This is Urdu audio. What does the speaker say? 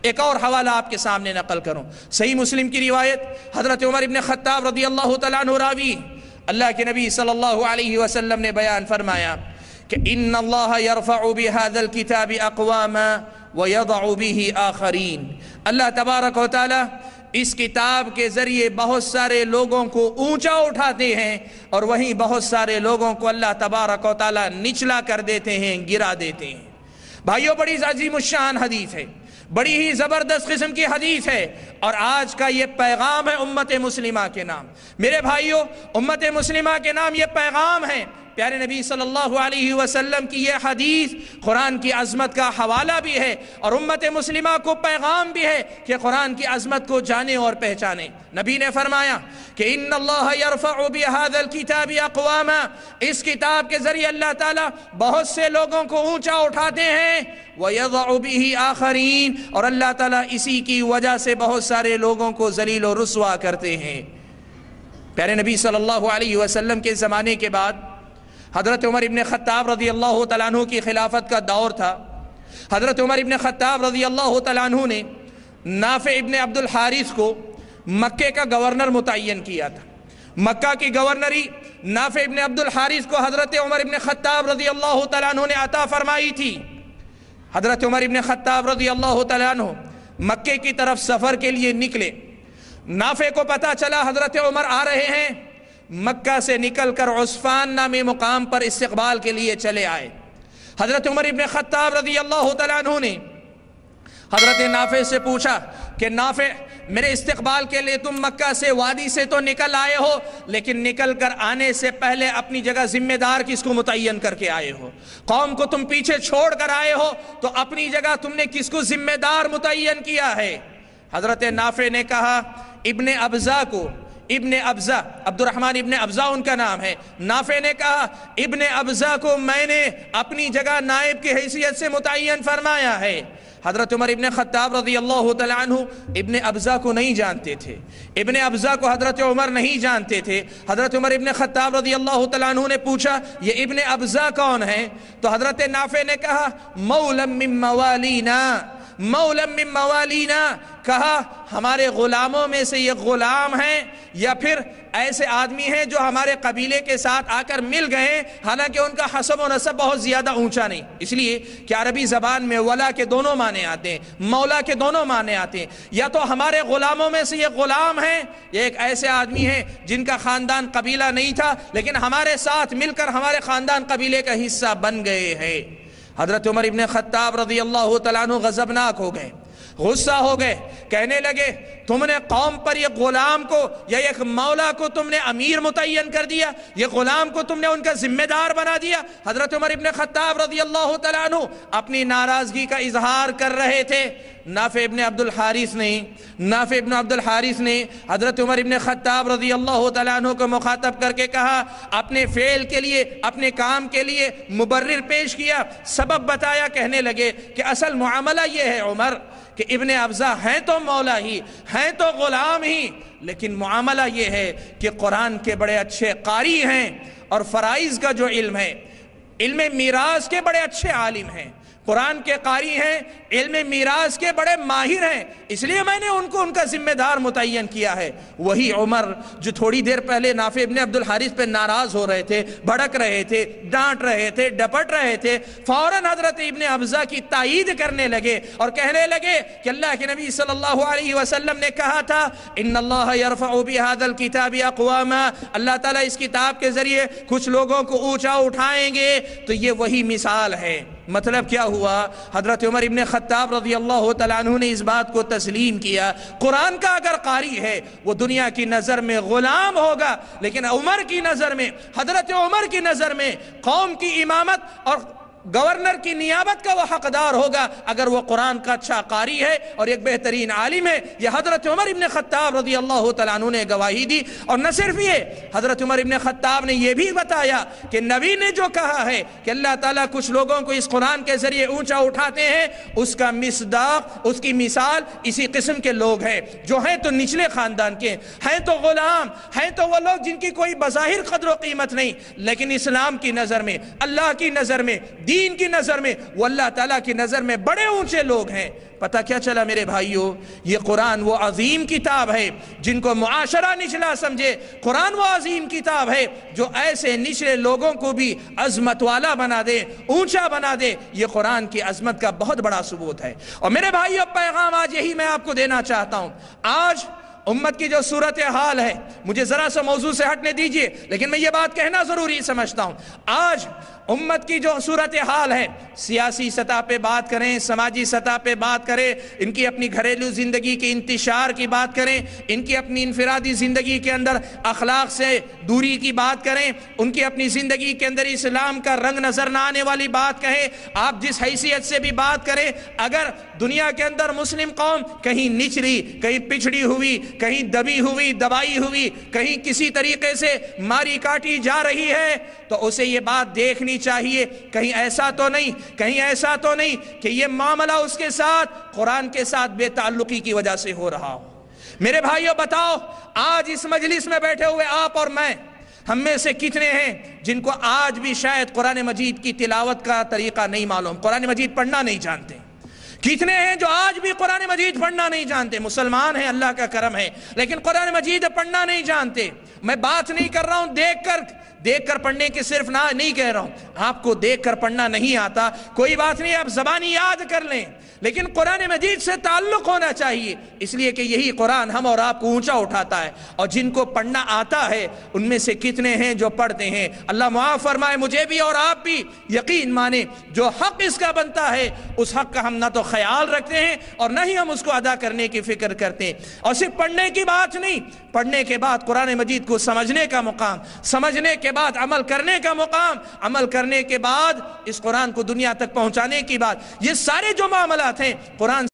ایک اور حوالہ آپ کے سامنے نقل کروں، صحیح مسلم کی روایت، حضرت عمر ابن خطاب رضی اللہ تعالیٰ عنہ راوی، اللہ کے نبی صلی اللہ علیہ وسلم نے بیان فرمایا کہ ان اللہ یرفع بہذا الکتاب اقواما ویضع بہ آخرین، اللہ تبارک و تعالیٰ اس کتاب کے ذریعے بہت سارے لوگوں کو اونچا اٹھاتے ہیں اور وہیں بہت سارے لوگوں کو اللہ تبارک و تعالیٰ نچلا کر دیتے ہیں، گرا دیتے ہیں۔ بھائیو، بڑی عظیم الشان حدیث ہے، بڑی ہی زبردست قسم کی حدیث ہے، اور آج کا یہ پیغام ہے امت مسلمہ کے نام۔ میرے بھائیو، امت مسلمہ کے نام یہ پیغام ہے، پیارے نبی صلی اللہ علیہ وسلم کی یہ حدیث قرآن کی عظمت کا حوالہ بھی ہے اور امت مسلمہ کو پیغام بھی ہے کہ قرآن کی عظمت کو جانے اور پہچانے۔ نبی نے فرمایا کہ ان اللہ یرفع بہذا الکتاب اقواما، اس کتاب کے ذریعے اللہ تعالیٰ بہت سے لوگوں کو اونچا اٹھاتے ہیں، وَيَضَعُ بِهِ آخَرِينَ، اور اللہ تعالیٰ اسی کی وجہ سے بہت سارے لوگوں کو ذلیل و رسوا کرتے ہیں۔ پیارے نبی صلی اللہ علیہ وسلم کے زمانے کے بعد حضرت عمر ابن خطاب رضی اللہ تعالیٰ عنہ کی خلافت کا دور تھا۔ حضرت عمر ابن خطاب رضی اللہ تعالیٰ عنہ نے نافع ابن عبد الحارث کو مکے کا گورنر متعین کیا تھا۔ مکہ کی گورنری نافع ابن عبد الحارث کو حضرت عمر ابن خطاب رضی اللہ تعالیٰ عنہ نے عطا فرمائی تھی۔ حضرت عمر ابن خطاب رضی اللہ تعالیٰ عنہ مکے کی طرف سفر کے لیے نکلے۔ نافع کو پتہ چلا حضرت عمر آ رہے ہیں، مکہ سے نکل کر عسفان نامی مقام پر استقبال کے لیے چلے آئے۔ حضرت عمر ابن خطاب رضی اللہ تعالیٰ عنہ نے حضرت نافع سے پوچھا کہ نافع، میرے استقبال کے لیے تم مکہ سے وادی سے تو نکل آئے ہو، لیکن نکل کر آنے سے پہلے اپنی جگہ ذمہ دار کس کو متعین کر کے آئے ہو؟ قوم کو تم پیچھے چھوڑ کر آئے ہو تو اپنی جگہ تم نے کس کو ذمہ دار متعین کیا ہے؟ حضرت نافع نے کہا ابن ابزا کو، ابن ابزا، عبد الرحمن ابن ابزا ان کا نام ہے۔ نافع نے کہا ابن ابزا کو میں نے اپنی جگہ نائب کی حیثیت سے متعین فرمایا ہے۔ حضرت عمر ابن خطاب رضی اللہ تعالیٰ عنہ ابن ابزا کو نہیں جانتے تھے، ابن ابزا کو حضرت عمر نہیں جانتے تھے۔ حضرت عمر ابن خطاب رضی اللہ تعالیٰ عنہ نے پوچھا یہ ابن ابزا کون ہے؟ تو حضرت نافع نے کہا مولا من موالینا، مولا من موالینا، کہا ہمارے غلاموں میں سے یہ غلام ہیں یا پھر ایسے آدمی ہیں جو ہمارے قبیلے کے ساتھ آ کر مل گئے، حالانکہ ان کا حسب و نسب بہت زیادہ اونچا نہیں، اس لیے کہ عربی زبان میں ولا کے دونوں معنی آتے ہیں، مولا کے دونوں معنی آتے ہیں۔ یا تو ہمارے غلاموں میں سے یہ غلام ہیں، یہ ایک ایسے آدمی ہیں جن کا خاندان قبیلہ نہیں تھا لیکن ہمارے ساتھ مل کر ہمارے خاندان قبیلے کا حصہ بن گئے ہیں۔ حضرت عمر ابن خطاب رضی اللہ تعالیٰ عنہ غضبناک ہو گئے، غصہ ہو گئے، کہنے لگے تم نے قوم پر یہ غلام کو یا ایک مولا کو تم نے امیر متعین کر دیا، یہ غلام کو تم نے ان کا ذمہ دار بنا دیا۔ حضرت عمر ابن خطاب رضی اللہ تعالیٰ عنہ اپنی ناراضگی کا اظہار کر رہے تھے۔ نافع ابن عبد الحارث نے حضرت عمر ابن خطاب رضی اللہ تعالیٰ عنہ کو مخاطب کر کے کہا، اپنے فعل کے لیے، اپنے کام کے لیے مبرر پیش کیا، سبب بتایا، کہنے لگے کہ اصل معاملہ یہ ہے عمر کہ ابن ابزا ہیں تو مولا ہی، ہیں تو غلام ہی، لیکن معاملہ یہ ہے کہ قرآن کے بڑے اچھے قاری ہیں اور فرائض کا جو علم ہے، علم میراث کے بڑے اچھے عالم ہیں، قرآن کے قاری ہیں، علم میراث کے بڑے ماہر ہیں، اس لیے میں نے ان کو ان کا ذمہ دار متعین کیا ہے۔ وہی عمر جو تھوڑی دیر پہلے نافع ابن عبد الحارث پہ ناراض ہو رہے تھے، بھڑک رہے تھے، ڈانٹ رہے تھے، ڈپٹ رہے تھے، فوراً حضرت ابن ابزا کی تائید کرنے لگے اور کہنے لگے کہ اللہ کے نبی صلی اللہ علیہ وسلم نے کہا تھا ان اللہ یرفع بہذا الکتاب اقواما، اللہ تعالیٰ اس کتاب کے ذریعے کچھ لوگوں کو اونچا اٹھائیں گے، تو یہ وہی مثال ہے۔ مطلب کیا ہوا؟ حضرت عمر ابن خطاب رضی اللہ تعالیٰ عنہ نے اس بات کو تسلیم کیا، قرآن کا اگر قاری ہے وہ دنیا کی نظر میں غلام ہوگا، لیکن عمر کی نظر میں، حضرت عمر کی نظر میں قوم کی امامت اور گورنر کی نیابت کا وہ حقدار ہوگا اگر وہ قرآن کا اچھا قاری ہے اور ایک بہترین عالم ہے۔ یہ حضرت عمر ابن خطاب رضی اللہ تعالیٰ عنہ نے گواہی دی، اور نہ صرف یہ، حضرت عمر ابن خطاب نے یہ بھی بتایا کہ نبی نے جو کہا ہے کہ اللہ تعالیٰ کچھ لوگوں کو اس قرآن کے ذریعے اونچا اٹھاتے ہیں، اس کا مصداق، اس کی مثال اسی قسم کے لوگ ہیں جو ہیں تو نچلے خاندان کے، ہیں تو غلام، ہیں تو وہ لوگ جن کی کوئی بظاہر قدر و قیمت نہیں، لیکن اسلام کی نظر میں، اللہ کی نظر میں، دین کی نظر میں وہ اللہ تعالیٰ کی نظر میں بڑے اونچے لوگ ہیں۔ پتہ کیا چلا میرے بھائیوں، یہ قرآن وہ عظیم کتاب ہے جن کو معاشرہ نچلا سمجھے، قرآن وہ عظیم کتاب ہے جو ایسے نچلے لوگوں کو بھی عظمت والا بنا دے، اونچا بنا دے۔ یہ قرآن کی عظمت کا بہت بڑا ثبوت ہے۔ اور میرے بھائیوں، پیغام آج یہی میں آپ کو دینا چاہتا ہوں۔ آج امت کی جو صورتحال ہے، مجھے ذرا سا موضوع سے ہٹنے دیجئے، لیکن میں یہ بات کہنا ضروری سمجھتا ہوں۔ آج امت کی جو صورتحال ہے، سیاسی سطح پہ بات کریں، سماجی سطح پہ بات کریں، ان کی اپنی گھریلو زندگی کے انتشار کی بات کریں، ان کی اپنی انفرادی زندگی کے اندر اخلاق سے دوری کی بات کریں، ان کی اپنی زندگی کے اندر اسلام کا رنگ نظر نہ آنے والی بات کہیں، آپ جس حیثیت سے بھی بات کریں، اگر دنیا کے اندر مسلم قوم کہیں نچلی، کہیں پچھڑی ہوئی، کہیں دبی ہوئی، دبائی ہوئی، کہیں کسی طریقے سے ماری کاٹی جا رہی ہے، تو اسے یہ بات دیکھنی چاہیے کہیں ایسا تو نہیں کہ یہ معاملہ اس کے ساتھ، قرآن کے ساتھ بے تعلقی کی وجہ سے ہو رہا ہو۔ میرے بھائیوں بتاؤ، آج اس مجلس میں بیٹھے ہوئے آپ اور میں، ہم میں سے کتنے ہیں جن کو آج بھی شاید قرآن مجید کی تلاوت کا طریقہ نہیں معلوم، قرآن مجید پڑھنا نہیں جانتے؟ کتنے ہیں جو آج بھی قرآن مجید پڑھنا نہیں جانتے؟ مسلمان ہیں، اللہ کا کرم ہے، لیکن قرآن مجید پڑھنا نہیں جانتے۔ میں بات نہیں کر رہا ہوں دیکھ کر پڑھنے کی، صرف نہیں کہہ رہا ہوں آپ کو دیکھ کر پڑھنا نہیں آتا، کوئی بات نہیں، آپ زبانی یاد کر لیں، لیکن قرآن مجید سے تعلق ہونا چاہیے، اس لیے کہ یہی قرآن ہم اور آپ کو اونچا اٹھاتا ہے۔ اور جن کو پڑھنا آتا ہے ان میں سے کتنے ہیں جو پڑھتے ہیں؟ اللہ معاف فرمائے مجھے بھی اور آپ بھی، یقین مانے جو حق اس کا بنتا ہے اس حق کا ہم نہ تو خیال رکھتے ہیں اور نہ ہی ہم اس کو ادا کرنے کی فکر کرتے ہیں۔ اور صرف پڑھنے کی بات نہیں، پڑھنے کے بعد قرآن مجید کو سمجھنے کا مقام، سمجھنے کے بعد عمل کرنے کا مقام، عمل کرنے کے بعد اس قرآن کو دنیا تک پہنچانے کی بات، یہ سارے جو معاملات ہیں قرآن